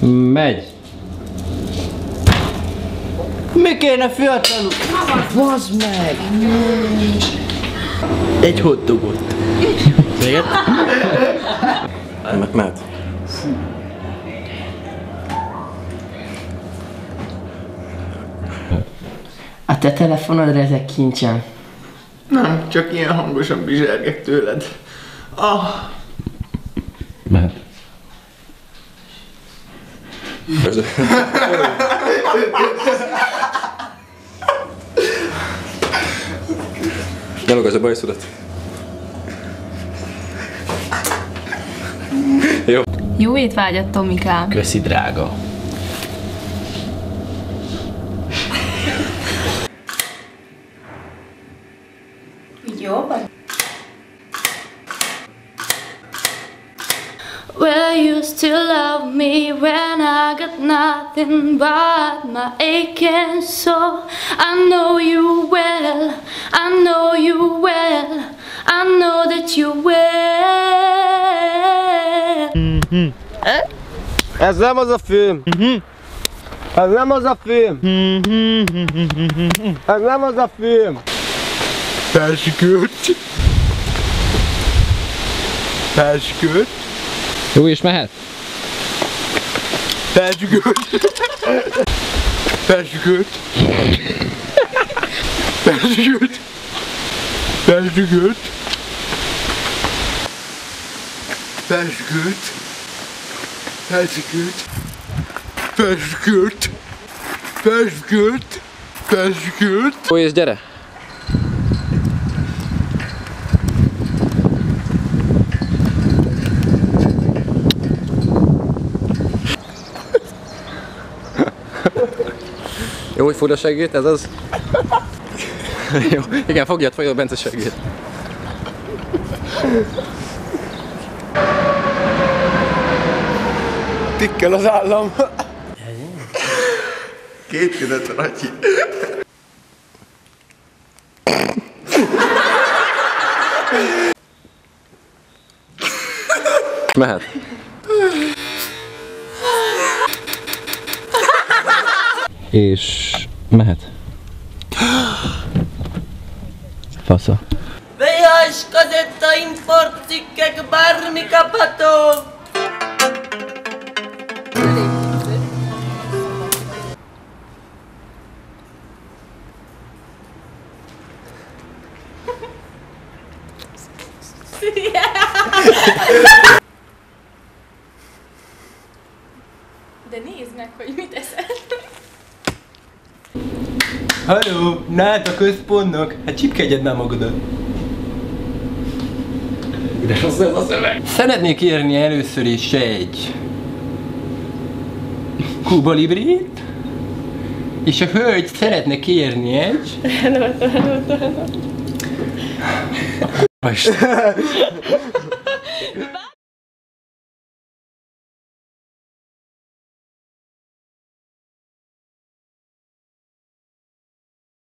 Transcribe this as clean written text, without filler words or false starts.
Megy. Mi kéne fiatalul? Bazd meg! Egy hotdogot. Véget? Mehet. A te telefonodra ezek kincsen. Nem, csak ilyen hangosan bizsergek tőled. Ah. Mehet. Ne logazz a bajszodat. Jó. Jó étvágyat, Tomikám! Köszi, drága. Jó vagy? Will you still love me when I got nothing but my aching soul? I know you well, I know you well, I know that you will. Ez nem az a film! Ez nem az a film! Ez nem az a film! Felsikült! Felsikült! Jó, és mehet? Felsikült! Felsikült! Felsikült! Felsikült! Felsikült! Felsikült! Felsikült! Felsikült! Felsikült! Jó, és gyere! Jó, hogy fogd a seggét, ez az? Jó, igen, fogjad a Bence seggét. Tikkel az állam! Kétkedett Ratyi. Mehet. És mehet. Fasza. VHS kazetta, importcikkek, bármi kapható! De nézd meg, hogy mit eszel. Halló, nálad a központnak? Hát csipkedjed már magadat. De rossz ez a szöveg. Szeretnék érni először is egy Cuba Librit, és a hölgy szeretne kérni egy... Hello.